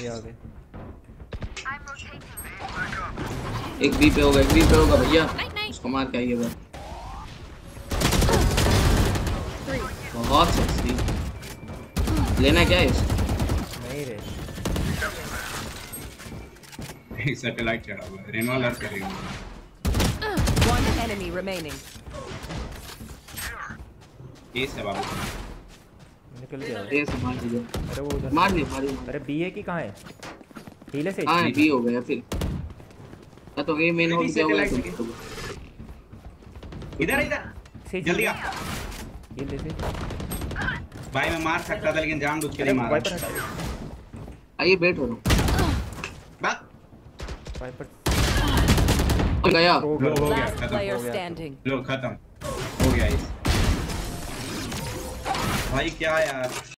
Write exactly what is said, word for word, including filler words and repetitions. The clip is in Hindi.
ये आ गए। एक बी पे होगा, एक बी पे होगा भैया, उसको मार के आइएगा। बहुत सेक्सी। लेना क्या है इसको? नहीं रे एक सैटेलाइट चढ़ा हुआ है, रेनॉलर करेंगे। One enemy remaining. ये सब बाबू निकल गया। ये से मार दीजिए। अरे वो उधर मार नहीं मारी। अरे बी है कि कहाँ है? हीले से हाँ बी हो गया फिर। या तो ये मेन हो गया हुआ है। इधर इधर जल्दी आ। हीले से भाई मैं मार सकता था लेकिन जानबूझ के नहीं मारा। आइए बैठ हो बस वाइपर गया। लो हो गया Last खत्म player हो गया। standing. लो खत्म हो गया इस भाई क्या यार।